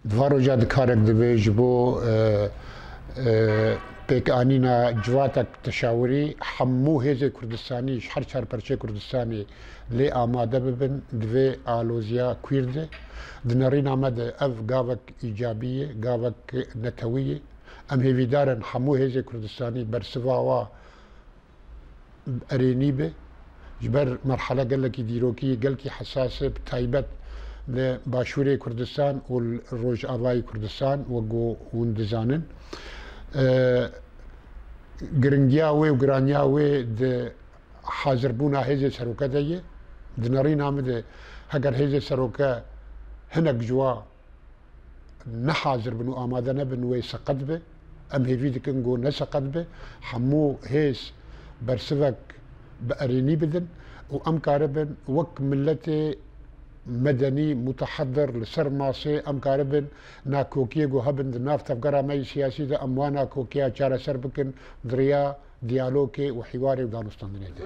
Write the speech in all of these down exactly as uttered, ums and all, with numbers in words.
دوارو جاد کارک دبی جبو پیک آنینا جواتک تشاوری حمو هیز کردستانی هر چهار پرچه کردستانی لی آماده ببن دوی آلوزیا کویرده دنرین آمده اف گاوک ایجابیه گاوک نتویه ام هیوی دارن حمو هیز کردستانی برسواوا ارینی به جبر مرحله قلکی دیروکی قلکی حساسه بتایبت باشوری کردستان و روج آبای کردستان و گو وندزانن گرنگیاوی و گرانیاوی د حاضر بونا هیز سروکه دیه دنری نامده اگر هیز سروکه هنگ جوا نه حاضر بنو آماده نبن وی سقط به ام هیوی دکن گو نسقط به حمو هیز برسوک بأريني بدن وأم كاربن وك ملتي مدني متحضر لسر ماسي أم كاربن نا كوكيه جو هبن نافت أفقرا ماي سياسي دا أموانا كوكيا چارة سر بكن دريا ديالوكي وحواري ودانستان دنيده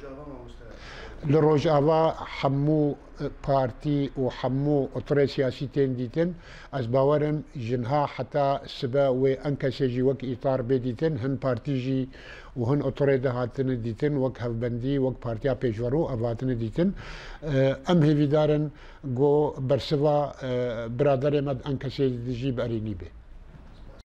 لروج آوا حمو بارتي وحمو أطري سياسيتين ديتن از باورن جنها حتى سبا وانكا سيجي وك إطار بيديتن هن بارتي جي وهن أطري دهاتن ديتن وك هفبندي وك بارتيا بيجورو أفاتن ديتن أم هيفي دارن جو برسوا برادر مد انكا سيجي بأريني بي